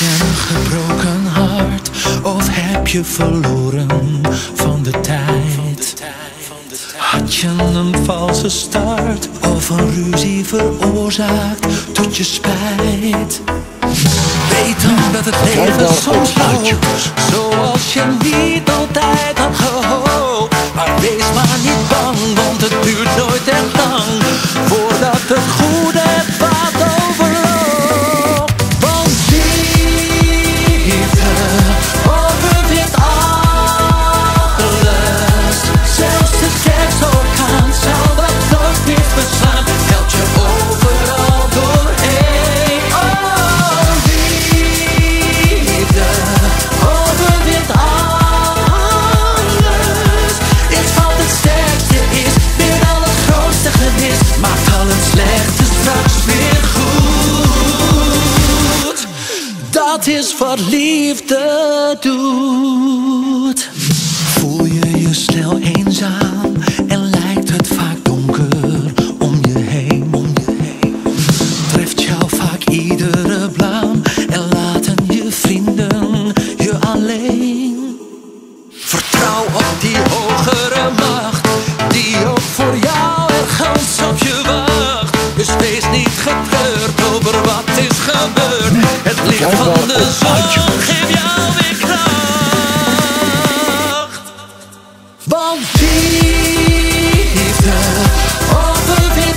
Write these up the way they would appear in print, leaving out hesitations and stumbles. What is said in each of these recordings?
je een gebroken hart of heb je verloren van de tijd? Had je een valse start of een ruzie veroorzaakt tot je spijt? Weet dan dat het leven soms loopt zoals je niet altijd had gehoopt. Maar wees maar niet bang, want het duurt nooit echt lang voordat het goede het kwaad overloopt. Want liefde overwint alles. Zelfs de sterkste orkaan zal dat nooit meer verslaan. Helpt je overal doorheen. Oh, liefde overwint alles. Is wat het sterkste is, meer dan het grootste gemis. Maakt al het slechte straks weer goed. Dat is wat liefde doet. Voel je je snel eenzaam en lijkt het vaak donker om je heen. Treft jou vaak iedere blaam en laten je vrienden je alleen. Vertrouw op die hogere macht die ook voor jou ergens op je wacht. Dus wees niet getreurd over wat is gebeurd. Het licht van de zon geeft jou weer kracht. Want liefde overwint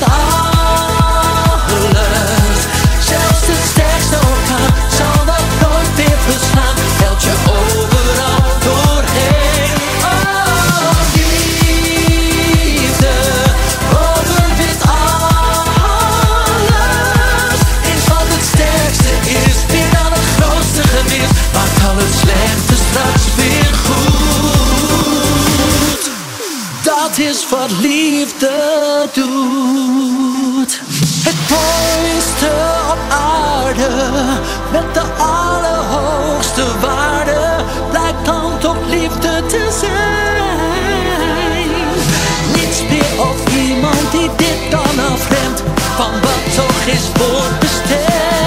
alles. Zelfs de sterkste orkaan zal dat nooit meer verslaan. Helpt je overal doorheen. Oh, liefde overwint alles. Is wat het sterkste is, meer dan het grootste gemis. Maakt al het slechte straks weer goed. Dat is wat liefde doet. Het mooiste op aarde, met de allerhoogste waarde, blijkt dan toch liefde te zijn. Niets meer of iemand die dit dan afremt van wat toch is voorbestemd.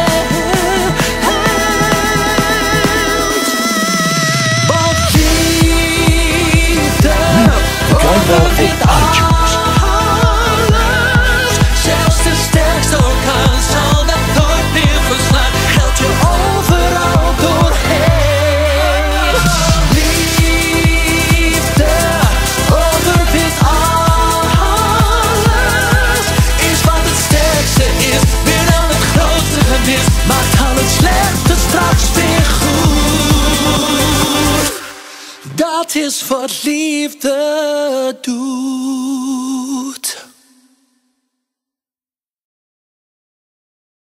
Want liefde overwint alles. Zelfs de sterkste orkaan zal dat nooit meer verslaan. Helpt je overal doorheen. Liefde overwint alles. Is wat het sterkste is, meer dan het grootste gemis. Maakt al het slechte straks weer goed. Dat is wat liefde doet.